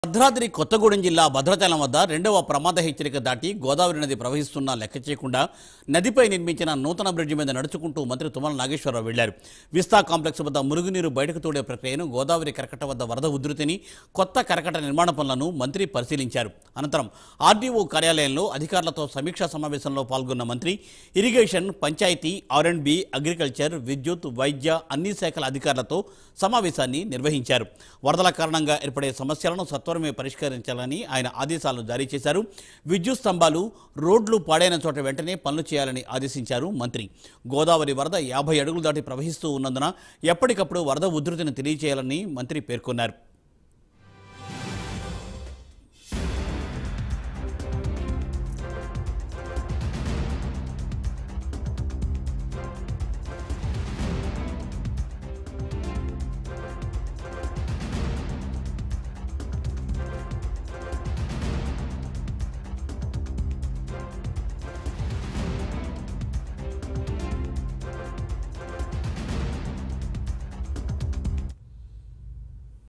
భద్రాద్రి కొత్తగూడెం జిల్లా భద్రాచలం వద్ద రెండవ ప్రమాద హెచ్చరిక దాటి గోదావరి నది ప్రవహిస్తున్నా లెక్క చేయకుండా నదిపై నిర్మించిన నూతన బ్రిడ్జి మీద నడుచుకుంటూ మంత్రి తుమ్మల నాగేశ్వరరావు వెళ్లారు. విస్తా కాంప్లెక్స్ వద్ద మురుగునీరు బయటకు తోడే ప్రక్రియను, గోదావరి కరకట్ట వద్ద వరద ఉధృతిని, కొత్త కరకట్ట నిర్మాణ పనులను మంత్రి పరిశీలించారు. అనంతరం ఆర్డీఓ కార్యాలయంలో అధికారులతో సమీక్షా సమావేశంలో పాల్గొన్న మంత్రి ఇరిగేషన్, పంచాయతీ, ఆర్&బి, అగ్రికల్చర్, విద్యుత్, వైద్య అన్ని శాఖల అధికారులతో సమావేశాన్ని నిర్వహించారు. వరదల కారణంగా ఏర్పడే సమస్యలను సత్వరమే పరిష్కరించాలని ఆయన ఆదేశాలను జారీ చేశారు. విద్యుత్ స్తంభాలు, రోడ్లు పాడైన చోట వెంటనే పనులు చేయాలని ఆదేశించారు మంత్రి. గోదావరి వరద 50 అడుగులు దాటి ప్రవహిస్తూ ఉన్నందున ఎప్పటికప్పుడు వరద ఉధృతిని తెలియజేయాలని మంత్రి పేర్కొన్నారు.